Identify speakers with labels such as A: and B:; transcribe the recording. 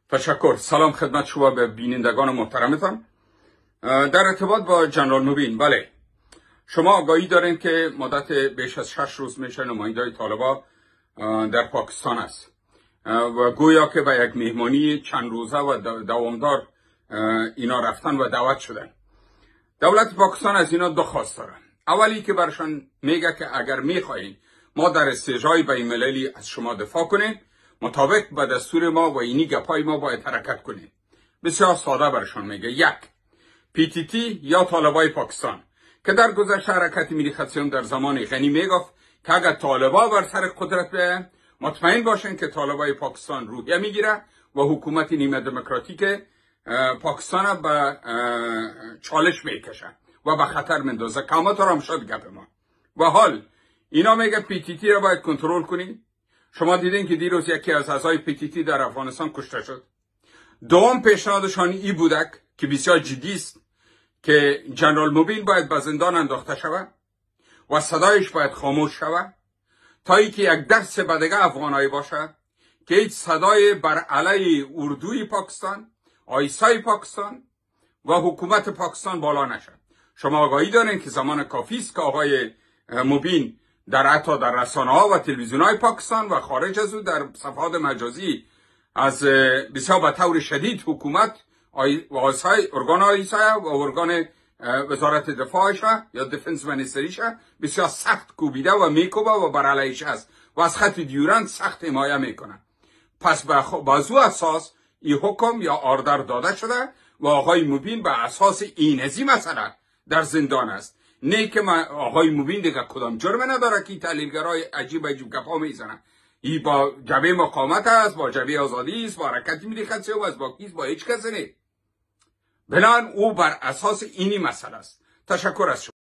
A: تشکر. سلام خدمت شما به بینندگان محترمتان. در ارتباط با جنرال مبین، بله، شما آگاهی دارین که مدت بیش از 6 روز میشه نمایندای طالبان در پاکستان است و گویا که به یک مهمانی چند روزه و دوامدار اینا رفتن و دعوت شدن. دولت پاکستان از اینا دو خواست داره. اولی که برشان میگه که اگر میخواین ما در استجای بین المللی از شما دفاع کنیم، مطابق به دستور ما و اینی گپای ما باید حرکت کنیم. بسیار ساده برشان میگه. یک، PTT یا طالبای پاکستان که در گذشته حرکت ملی خطیون در زمان غنی میگفت که اگر طالبا بر سر قدرت بیاین، مطمئن باشن که طالبای پاکستان روحیه میگیره و حکومت نیمه دموکراتیک پاکستان به چالش میکشه و به خطر مندازه. کامات هم شد گپ ما. و حال اینا میگه PTT را باید کنترل کنی. شما دیدین که دیروز یکی از اعضای PTT در افغانستان کشته شد. دوم پیشنهادشان ای بودک که بسیار جدی است که جنرال مبین باید به زندان انداخته شود و صدایش باید خاموش شود تا اینکه یک درس به دیگه افغانایی باشه که هیچ صدای بر علیه اردوی پاکستان، آیسای پاکستان و حکومت پاکستان بالا نشد. شما آگاهی دارین که زمان کافی است که آقای مبین حتی در رسانه ها و تلویزیون های پاکستان و خارج از او در صفحات مجازی از بسیار به طور شدید حکومت و ارگان آیسای و ارگان وزارت دفاعش یا دیفنس منیستریش بسیار سخت کوبیده و میکوبه و بر علیهش است و از خط دیورند سخت حمایت میکنه. پس بازو اساس این حکم یا آردر داده شده و آقای مبین به اساس این مسئله در زندان است. نه که آقای مبین دیگه کدام جرم نداره که تحلیلگرای عجیب گپا میزنه. این با جبهه مقاومت است، با جبهه آزادی است، با حرکت ملی خطیون است، با هیچ کسی نه. بنابراین او بر اساس اینی مسئله است. تشکر از شما.